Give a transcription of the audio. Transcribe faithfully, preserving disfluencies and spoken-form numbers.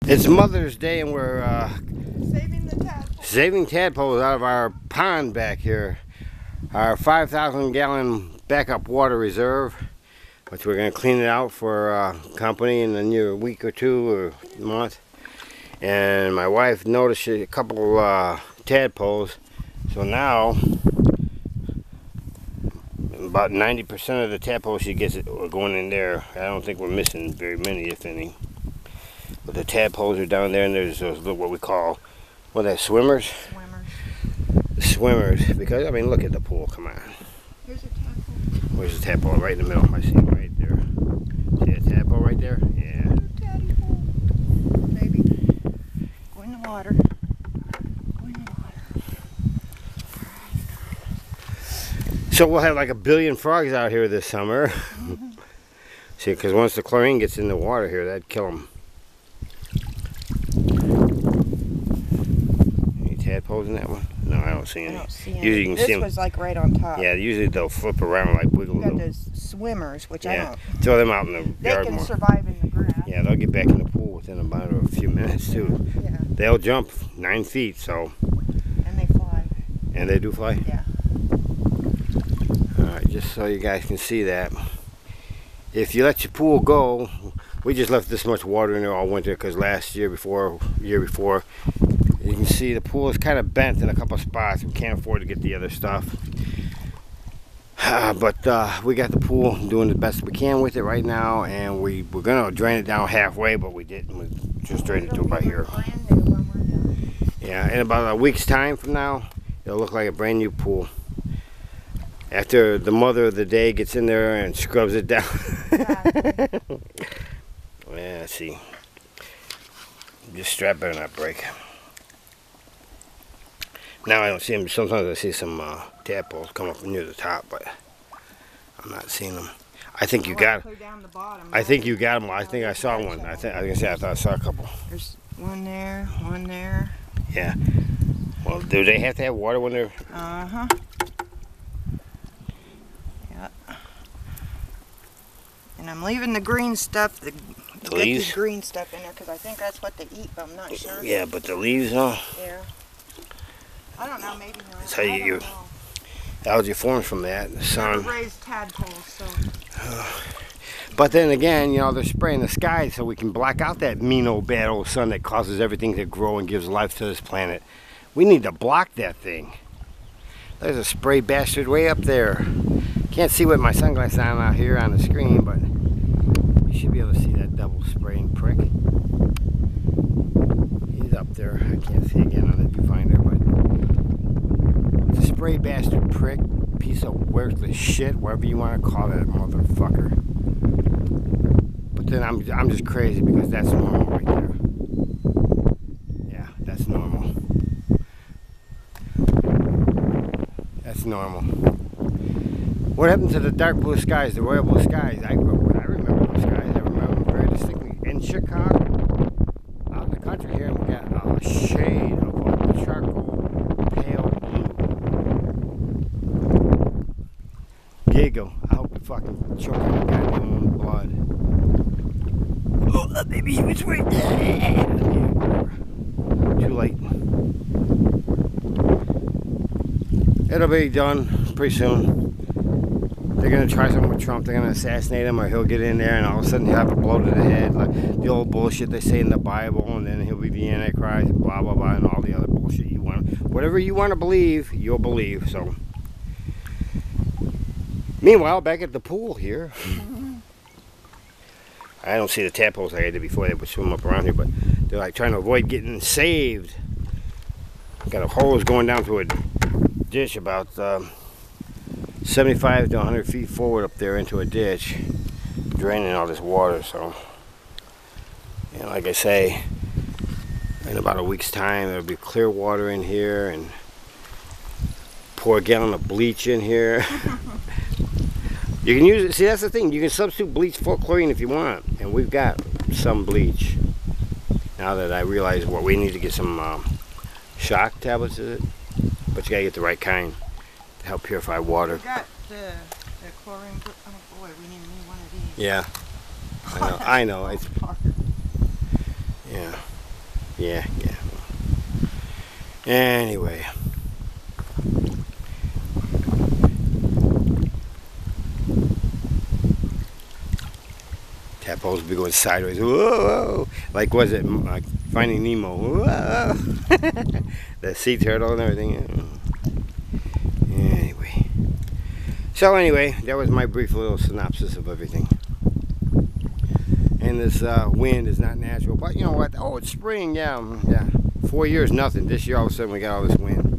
It's Mother's Day and we're uh, saving the tadpoles. Saving tadpoles out of our pond back here. Our five thousand gallon backup water reserve, which we're going to clean it out for uh, company in the near week or two or month. And my wife noticed a couple uh, tadpoles, so now about ninety percent of the tadpoles she gets are going in there. I don't think we're missing very many, if any. But the tadpoles are down there, and there's those what we call, what are they, swimmers? Swimmers. Swimmers, because I mean, look at the pool. Come on. Here's a tadpole. Where's the tadpole? Right in the middle. I see him right there. See that tadpole right there? Yeah. Tadpole. Baby, go in the water. Go in the water. So we'll have like a billion frogs out here this summer. Mm-hmm. See, because once the chlorine gets in the water here, that'd kill them. Any tadpoles in that one? No, I don't see any. I don't see any. Usually you can this see them. was like right on top. Yeah, usually they'll flip around like wiggle. We got those swimmers, which yeah. I don't. Throw them out in the They yard can more. survive in the grass. Yeah, they'll get back in the pool within about a few minutes too. Yeah. They'll jump nine feet, so. And they fly. And they do fly? Yeah. Alright, just so you guys can see that. If you let your pool go, we just left this much water in there all winter because last year before, year before, you can see the pool is kind of bent in a couple spots. We can't afford to get the other stuff. Uh, but uh, we got the pool doing the best we can with it right now, and we, we're going to drain it down halfway, but we didn't. We just drained it to about here. Yeah, in about a week's time from now, it'll look like a brand new pool. After the mother of the day gets in there and scrubs it down. Yeah. Yeah, let's see. Just strap better not break. Now I don't see them. Sometimes I see some uh, tadpoles come up near the top, but I'm not seeing them. I think you got. I think you got them. I think I saw one. I think I was gonna say I thought I saw a couple. There's one there, one there. Yeah. Well, do they have to have water when they're? Uh huh. Yeah. And I'm leaving the green stuff. The, the get leaves. The green stuff in there because I think that's what they eat, but I'm not sure. Yeah, but the leaves, huh? Yeah. I don't know. Maybe not. That's how you get your algae forms from that. The sun. Never raised tadpoles, so. But then again, you know, they're spraying the sky so we can black out that mean old bad old sun that causes everything to grow and gives life to this planet. We need to block that thing. There's a spray bastard way up there. Can't see with my sunglasses on out here on the screen, but you should be able to see that double spraying prick. He's up there. I can't see again on the viewfinder, but it's a spray bastard prick, piece of worthless shit, whatever you want to call that motherfucker. But then I'm I'm just crazy because that's normal right there. Yeah, that's normal. That's normal. What happened to the dark blue skies, the royal blue skies? I grew up with. I remember those skies. I remember them very distinctly. In Chicago, out in the country here, we got a shade of a charcoal pale blue. Giggle. I hope you fucking choke on your goddamn blood. Oh, baby, he was right there. Too late. It'll be done pretty soon. They're going to try something with Trump. They're going to assassinate him, or he'll get in there and all of a sudden he'll have a blow to the head. Like the old bullshit they say in the Bible, and then he'll be the Antichrist, blah, blah, blah, and all the other bullshit you want. Whatever you want to believe, you'll believe. So, meanwhile, back at the pool here, I don't see the tadpoles like I did before. They would swim up around here, but they're like trying to avoid getting saved. Got a hose going down to a ditch about um, seventy-five to a hundred feet forward up there into a ditch, draining all this water. So, you know, like I say, in about a week's time there'll be clear water in here, and pour a gallon of bleach in here. You can use it. See, that's the thing. You can substitute bleach for chlorine if you want, and we've got some bleach. Now that I realize what we need to get some um, shock tablets, is it? But you gotta get the right kind to help purify water. We got the, the chlorine. Oh boy, we need one of these. Yeah, I know. I know. It's, yeah. Yeah, yeah. Anyway. Tadpoles be going sideways. Whoa, whoa. Like, was it like Finding Nemo? Whoa. The sea turtle and everything. Anyway. So anyway, that was my brief little synopsis of everything. And this uh, wind is not natural. But you know what? Oh, it's spring. Yeah, yeah. Four years, nothing. This year, all of a sudden, we got all this wind.